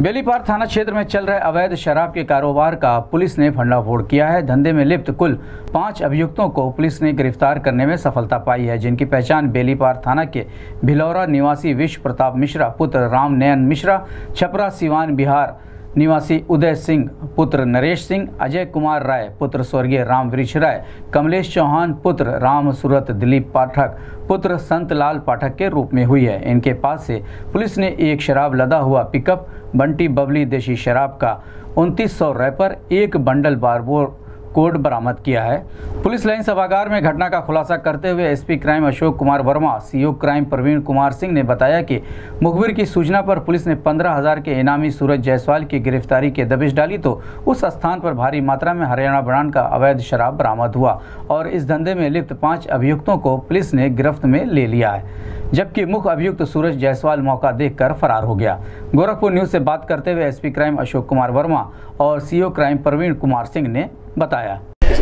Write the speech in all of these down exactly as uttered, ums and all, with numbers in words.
बेलीपार थाना क्षेत्र में चल रहे अवैध शराब के कारोबार का पुलिस ने भंडाफोड़ किया है। धंधे में लिप्त कुल पांच अभियुक्तों को पुलिस ने गिरफ्तार करने में सफलता पाई है, जिनकी पहचान बेलीपार थाना के भिलौरा निवासी विश्व प्रताप मिश्रा पुत्र राम नयन मिश्रा, छपरा सिवान बिहार निवासी उदय सिंह पुत्र नरेश सिंह, अजय कुमार राय पुत्र स्वर्गीय राम वृक्ष राय, कमलेश चौहान पुत्र राम सूरत, दिलीप पाठक पुत्र संतलाल पाठक के रूप में हुई है। इनके पास से पुलिस ने एक शराब लदा हुआ पिकअप, बंटी बबली देशी शराब का उनतीस सौ रैपर, एक बंडल बारबोर कोड बरामद किया है। पुलिस लाइन सभागार में घटना का खुलासा करते हुए SP crime Ashok Kumar Verma, CO crime Praveen Kumar Singh ने बताया कि मुखबिर की सूचना पर पुलिस ने पंद्रह हजार के इनामी सूरज जायसवाल की गिरफ्तारी के दबिश डाली तो उस स्थान पर भारी मात्रा में हरियाणा ब्रांड का अवैध शराब बरामद हुआ और इस धंधे में लिप्त पांच अभियुक्तों को पुलिस ने गिरफ्त में ले लिया है, जबकि मुख्य अभियुक्त सूरज जायसवाल मौका देखकर फरार हो गया। गोरखपुर न्यूज से बात करते हुए एसपी क्राइम अशोक कुमार वर्मा और सीओ क्राइम प्रवीण कुमार सिंह ने बताया।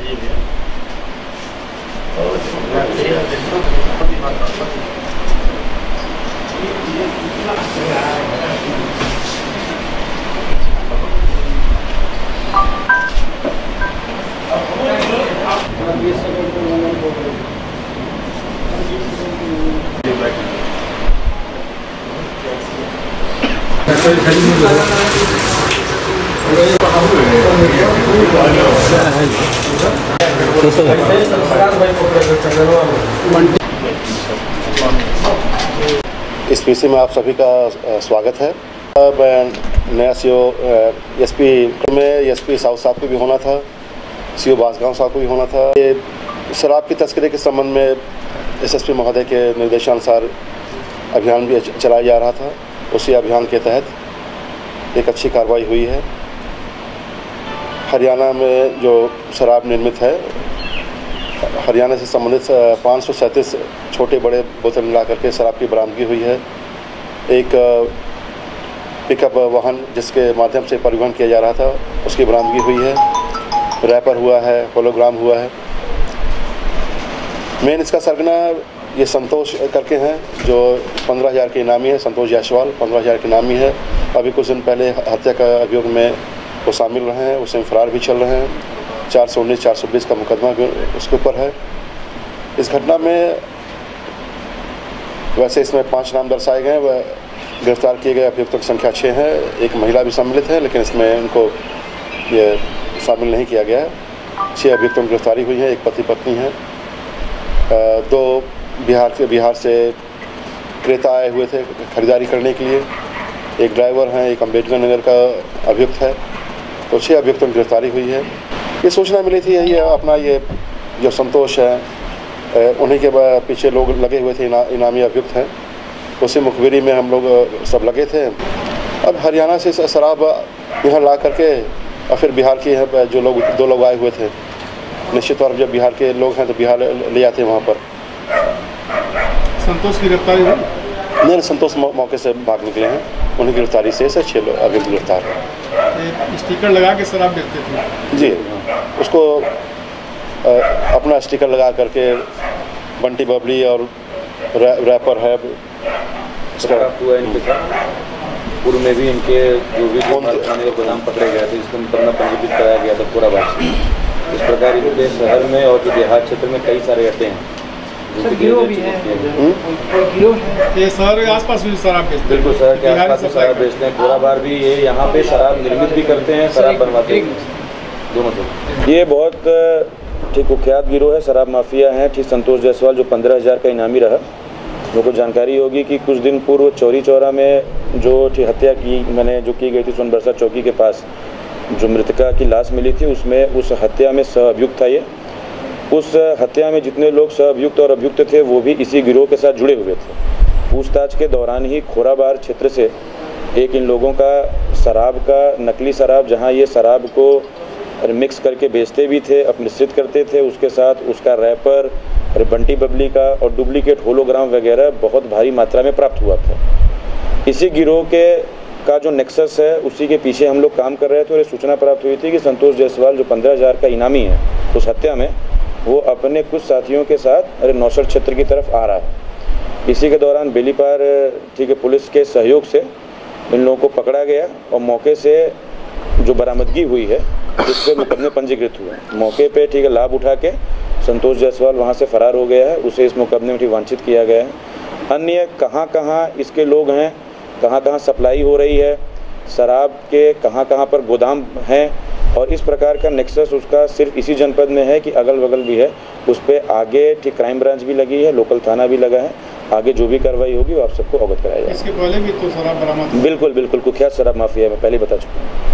इस पीसी में आप सभी का स्वागत है। नया सीओ एसपी में एसपी साउथ साहब को भी होना था, सीओ बांसगांव साहब को भी होना था। ये शराब की तस्करी के संबंध में एसएसपी महोदय के निर्देशानुसार अभियान भी चलाया जा रहा था। उसी अभियान के तहत एक अच्छी कार्रवाई हुई है। हरियाणा में जो शराब निर्मित है, हरियाणा से संबंधित पाँच सौ सैंतीस छोटे बड़े बोतल मिला करके शराब की बरामदगी हुई है। एक पिकअप वाहन जिसके माध्यम से परिवहन किया जा रहा था, उसकी बरामदगी हुई है। रैपर हुआ है, होलोग्राम हुआ है। मेन इसका सरगना ये संतोष करके हैं, जो पंद्रह हज़ार के इनामी है। संतोष जायसवाल पंद्रह हज़ार के इनामी है। अभी कुछ दिन पहले हत्या का अभियोग में वो शामिल रहे हैं, उसमें फरार भी चल रहे हैं। चार सौ उन्नीस चार सौ बीस का मुकदमा भी उसके ऊपर है। इस घटना में वैसे इसमें पांच नाम दर्शाए गए, वह गिरफ्तार किए गए अभियुक्तों की संख्या छः है। एक महिला भी सम्मिलित है, लेकिन इसमें उनको ये शामिल नहीं किया गया है। छः अभियुक्तों की गिरफ्तारी हुई है। एक पति पत्नी है, दो बिहार के बिहार से क्रेता आए हुए थे खरीदारी करने के लिए। एक ड्राइवर हैं, एक अम्बेडकर नगर का अभियुक्त है। तो छः अभियुक्तों की गिरफ्तारी हुई है। ये सूचना मिली थी, यही अपना ये जो संतोष है, उन्हीं के पीछे लोग लगे हुए थे, इना, इनामी अभियुक्त हैं। उसी मुखबिरी में हम लोग सब लगे थे। अब हरियाणा से शराब यहाँ ला करके और फिर बिहार के जो लोग दो लोग आए हुए थे, निश्चित तौर पर जब बिहार के लोग हैं तो बिहार ले जाते हैं वहाँ पर। संतोष की गिरफ्तारी हुई? नहीं, संतोष मौके से भाग निकले हैं। उन्हीं गिरफ्तारी से छः लोग अभी गिरफ्तार हैं। स्टिकर लगा के शराब बेचते थे जी, उसको आ, अपना स्टिकर लगा करके बंटी बबली और रै, रैपर है इसका हुआ इनके साथ। पूर्व में भी इनके जो भी खाने के गोदाम पकड़े गए थे, इसको पन्ना पंजीकृत कराया गया था पूरा बात। इस प्रकार इनके शहर में और जो देहात क्षेत्र में कई सारे अड्डे हैं। गिरोह भी है, ये शहर के आसपास भी शराब बेचते हैं। बिल्कुल, शहर के आसपास शराब बेचते हैं। पूरा बार भी ये यहाँ पे शराब निर्मित भी करते हैं, शराब बनवाते हैं, दोनों दोनों। ये बहुत ठीक कुख्यात गिरोह है, शराब माफिया है। ठीक संतोष जायसवाल जो पंद्रह हज़ार का इनामी रहा। लोगों को जानकारी होगी कि कुछ दिन पूर्व चौरी चौरा में जो हत्या की मैंने जो की गई थी सोनबरसा चौकी के पास, जो मृतका की लाश मिली थी, उसमें उस हत्या में सह अभियुक्त था ये। उस हत्या में जितने लोग सह अभियुक्त और अभियुक्त थे वो भी इसी गिरोह के साथ जुड़े हुए थे। पूछताछ के दौरान ही खोराबार क्षेत्र से एक इन लोगों का शराब का नकली शराब, जहां ये शराब को मिक्स करके बेचते भी थे, मिश्रित करते थे, उसके साथ उसका रैपर, बंटी बबली का और डुप्लीकेट होलोग्राम वगैरह बहुत भारी मात्रा में प्राप्त हुआ था। इसी गिरोह के का जो नेक्सस है उसी के पीछे हम लोग काम कर रहे थे और ये सूचना प्राप्त हुई थी कि संतोष जायसवाल जो पंद्रह हज़ार का इनामी है उस हत्या में, वो अपने कुछ साथियों के साथ अरे नौसर क्षेत्र की तरफ आ रहा है। इसी के दौरान बेलीपार ठीक है पुलिस के सहयोग से इन लोगों को पकड़ा गया और मौके से जो बरामदगी हुई है जिस पे मुकदमे पंजीकृत हुए, मौके पे ठीक है लाभ उठा के संतोष जायसवाल वहाँ से फरार हो गया है, उसे इस मुकदमे में ठीक वांछित किया गया है। अन्य कहाँ कहाँ इसके लोग हैं, कहाँ कहाँ सप्लाई हो रही है, शराब के कहाँ कहाँ पर गोदाम हैं और इस प्रकार का नेक्सस उसका सिर्फ इसी जनपद में है कि अगल बगल भी है, उस पर आगे ठीक क्राइम ब्रांच भी लगी है, लोकल थाना भी लगा है। आगे जो भी कार्रवाई होगी वो आप सबको अवगत कराया जाएगा। इसके पहले भी तो शराब बरामद? बिल्कुल बिल्कुल कुख्यात शराब माफिया है, मैं पहले बता चुका हूँ।